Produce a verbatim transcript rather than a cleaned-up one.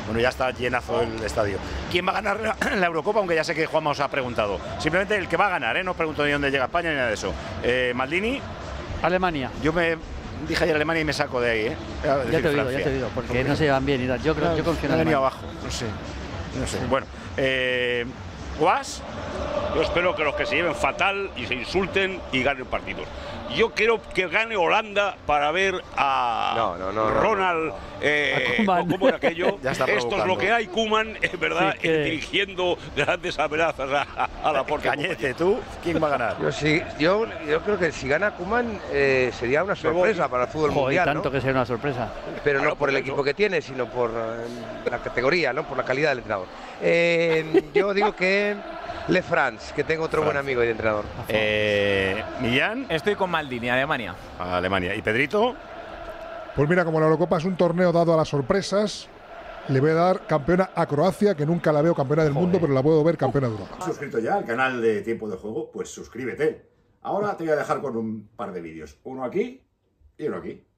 Bueno, ya está llenazo el estadio. ¿Quién va a ganar la Eurocopa? Aunque ya sé que Juanma os ha preguntado. Simplemente el que va a ganar, ¿eh? No pregunto ni dónde llega España ni nada de eso. Eh, Maldini. Alemania. Yo me dije ayer Alemania y me saco de ahí, ¿eh? Ya te he oído, ya te he oído, porque ¿Por no se llevan bien y tal. Yo, creo, yo confío en Alemania. abajo, no sé. No sé. Bueno, eh, ¿Guas? Yo espero que los que se lleven fatal y se insulten y ganen partidos. Yo quiero que gane Holanda para ver a no, no, no, Ronald, no, no. Eh, ¿cómo era aquello? Esto es lo que hay, Koeman, es verdad, sí, que... dirigiendo grandes amenazas a, a la puerta. Cañete, ¿tú? ¿Quién va a ganar? Yo sí, yo, yo creo que si gana Koeman eh, sería una sorpresa para el fútbol Joder, mundial, tanto ¿no? que sea una sorpresa. Pero claro, no por el equipo eso. que tiene, sino por eh, la categoría, ¿no? Por la calidad del entrenador. Eh, yo digo que Le France, que tengo otro Francia. buen amigo y de entrenador. Eh, Millán. Estoy con Maldini, Alemania. Alemania. ¿Y Pedrito? Pues mira, como la Eurocopa es un torneo dado a las sorpresas, le voy a dar campeona a Croacia, que nunca la veo campeona del Joder. mundo, pero la puedo ver campeona de Europa. ¿Has suscrito ya al canal de Tiempo de Juego? Pues suscríbete. Ahora te voy a dejar con un par de vídeos. Uno aquí y uno aquí.